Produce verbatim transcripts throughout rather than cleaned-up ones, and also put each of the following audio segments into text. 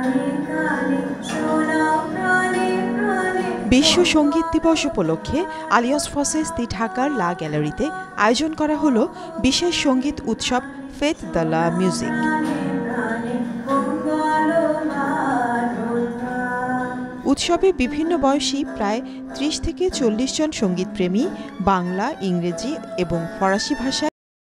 বিশ্ব সঙ্গীত দিবস উপলক্ষে আলিয়ন্স ফর্সেস দি ঢাকার লা গ্যালারিতে আয়োজন করা হলো বিশেষ সঙ্গীত উৎসব ফেথ দ্য লা মিউজিক। উৎসবে বিভিন্ন বয়সী প্রায় ত্রিশ থেকে চল্লিশ জন সঙ্গীতপ্রেমী বাংলা, ইংরেজি এবং ফরাসি ভাষায়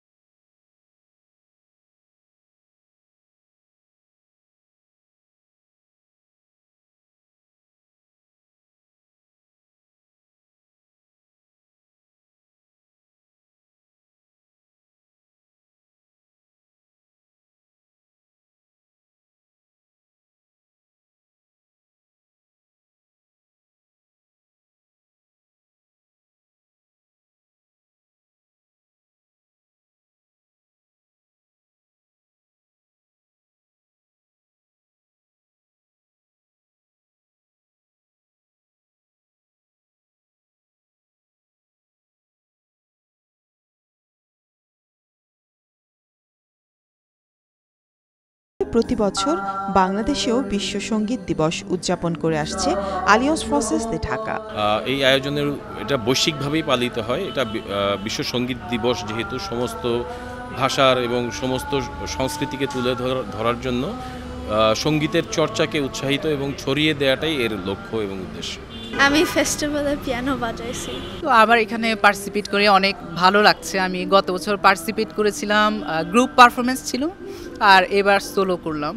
প্রতি বছর বাংলাদেশেও বিশ্ব সঙ্গীত দিবস উদযাপন করে আসছে আলিয়ন্স ফর্সেস দি ঢাকা। এই আয়োজনের এটা বৈশ্বিকভাবেই পালিত হয়। এটা বিশ্ব সঙ্গীত দিবস যেহেতু সমস্ত ভাষার এবং সমস্ত সংস্কৃতিকে তুলে ধরার জন্য সঙ্গীতের চর্চাকে উৎসাহিত এবং ছড়িয়ে দেওয়াটাই এর লক্ষ্য এবং উদ্দেশ্য। আমি ফেস্টিভ্যালে পিয়ানো বাজাইছি, তো আমার এখানে পার্টিসিপেট করে অনেক ভালো লাগছে। আমি গত বছর পার্টিসিপেট করেছিলাম, গ্রুপ পারফরমেন্স ছিল, আর এবার সোলো করলাম।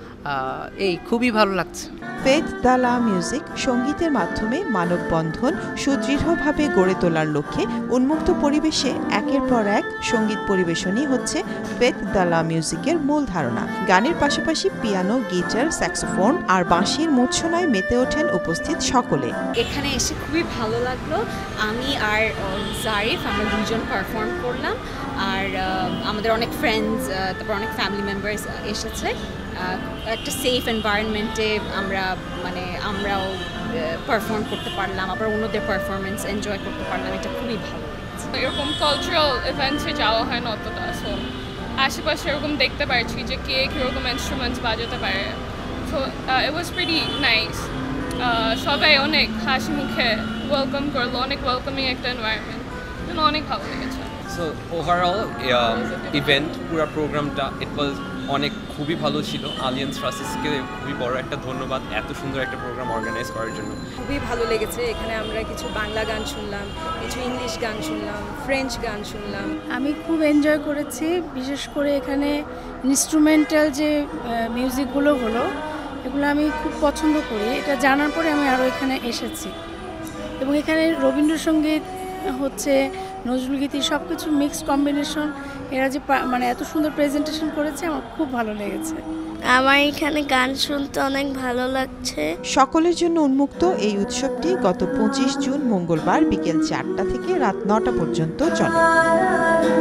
এই খুবই ভালো লাগছে। ফেথ দ্য লা মিউজিক সঙ্গীতের মাধ্যমে মানববন্ধন সুদৃঢ়ভাবে গড়ে তোলার লক্ষ্যে উন্মুক্ত পরিবেশে একের পর এক সঙ্গীত পরিবেশনই হচ্ছে ফেথ দ্য লা মিউজিকের মূল ধারণা। গানের পাশাপাশি পিয়ানো, গিটার, স্যাক্সোফোন আর বাঁশির মূর্ছনায় মেতে ওঠেন উপস্থিত সকলে। এখানে এসে খুবই ভালো লাগলো। আমি আর জারিফ আমরা দুজন পারফর্ম করলাম, আর আমাদের অনেক ফ্রেন্ডস, তারপর অনেক ফ্যামিলি মেম্বার্স এসেছে। একটা সেফ এনভায়রনমেন্টে আমরা মানে আমরাও পারফর্ম করতে পারলাম, আবার অন্যদের পারফরমেন্স এনজয় করতে পারলাম। এটা খুবই ভালো লাগছে। এরকম কালচারাল ইভেন্টসে যাওয়া হয় না অতটা, সো আশেপাশে এরকম দেখতে পারছি যে কে কীরকম ইনস্ট্রুমেন্টস বাজাতে পারে। So it was pretty nice. সবাই অনেক হাসি মুখে ওয়েলকাম করলো, অনেক ওয়েলকামিং একটা এনভায়রনমেন্ট, জন্য অনেক ভালো লেগেছে। সো ওভারঅল ইভেন্ট পুরো প্রোগ্রামটা ইট ওয়াজ অনেক খুবই ভালো ছিল। আলিয়ান্স ফর্সেসকে খুবই বড় একটা ধন্যবাদ এত সুন্দর একটা প্রোগ্রাম অর্গানাইজ করার জন্য। খুবই ভালো লেগেছে। এখানে আমরা কিছু বাংলা গান শুনলাম, কিছু ইংলিশ গান শুনলাম, ফ্রেঞ্চ গান শুনলাম। আমি খুব এনজয় করেছি। বিশেষ করে এখানে ইনস্ট্রুমেন্টাল যে মিউজিকগুলো হলো, এগুলো আমি খুব পছন্দ করি। এটা জানার পরে আমি আরও এখানে এসেছি, এবং এখানে রবীন্দ্রসঙ্গীত হচ্ছে, নজরুলগীতি, সব কিছু মিক্সড কম্বিনেশন। এরা যে মানে এত সুন্দর প্রেজেন্টেশন করেছে, আমার খুব ভালো লেগেছে। আমার এখানে গান শুনতে অনেক ভালো লাগছে। সকলের জন্য উন্মুক্ত এই উৎসবটি গত পঁচিশ জুন মঙ্গলবার বিকেল চারটা থেকে রাত নটা পর্যন্ত চলে।